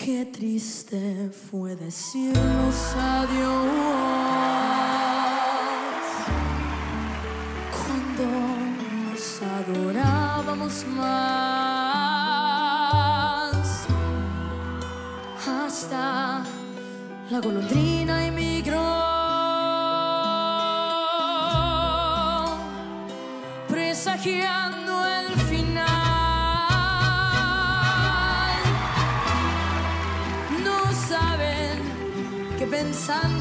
Qué triste fue decirnos adiós cuando nos adorábamos más. Hasta la golondrina emigró, presagiando el final. No saben que pensando